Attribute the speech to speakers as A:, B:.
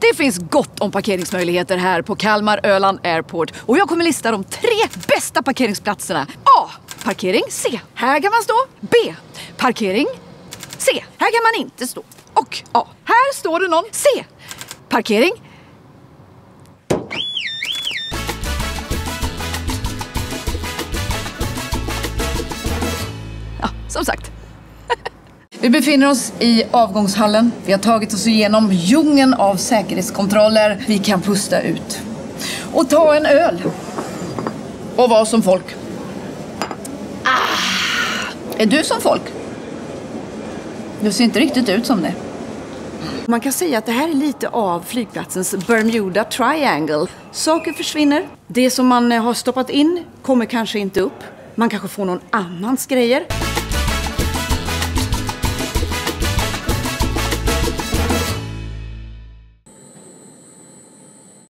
A: Det finns gott om parkeringsmöjligheter här på Kalmar Öland Airport. Och jag kommer lista de 3 bästa parkeringsplatserna. A. Parkering C. Här kan man stå. B. Parkering C. Här kan man inte stå. Och A. Här står det någon. C. Parkering. Ja, som sagt. Vi befinner oss i avgångshallen. Vi har tagit oss igenom djungeln av säkerhetskontroller. Vi kan pusta ut. Och ta en öl. Och vara som folk. Är du som folk? Du ser inte riktigt ut som det.
B: Man kan säga att det här är lite av flygplatsens Bermuda Triangle. Saker försvinner. Det som man har stoppat in kommer kanske inte upp. Man kanske får någon annans grejer.